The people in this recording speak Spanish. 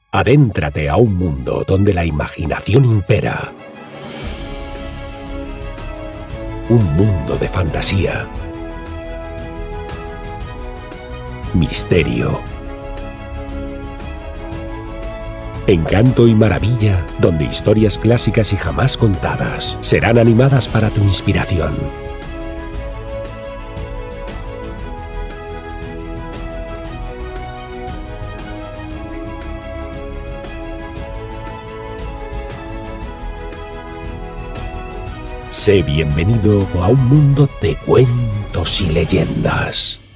Adéntrate a un mundo donde la imaginación impera. Un mundo de fantasía, misterio, encanto y maravilla, donde historias clásicas y jamás contadas serán animadas para tu inspiración. Sé bienvenido a un mundo de cuentos y leyendas.